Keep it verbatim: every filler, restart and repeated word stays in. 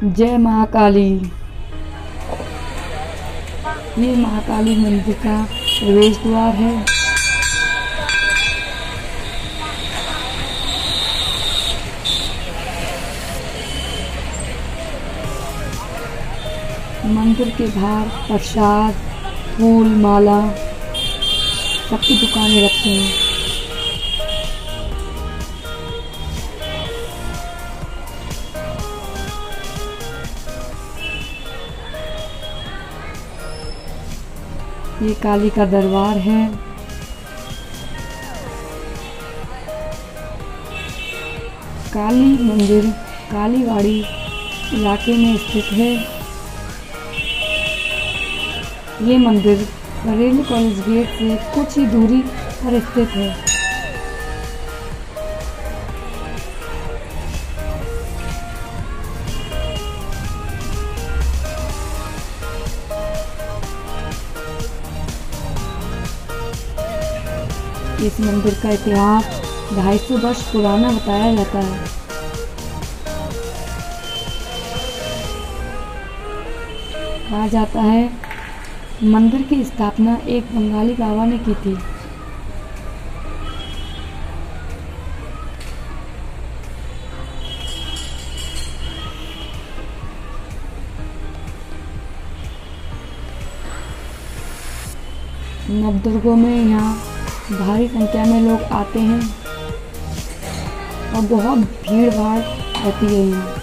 जय महाकाली। ये महाकाली मंदिर का प्रवेश द्वार है। मंदिर के बाहर प्रसाद, फूल, माला सबकी दुकानें रखी हैं। ये काली का दरबार है। काली मंदिर कालीवाड़ी इलाके में स्थित है। ये मंदिर बरेली कॉलेज गेट से कुछ ही दूरी पर स्थित है। इस मंदिर का इतिहास ढाई सौ वर्ष पुराना बताया जाता है। कहा जाता है मंदिर की स्थापना एक बंगाली बाबा ने की थी। नवदुर्गों में यहाँ भारी संख्या में लोग आते हैं और बहुत भीड़ भाड़ रहती है यहाँ।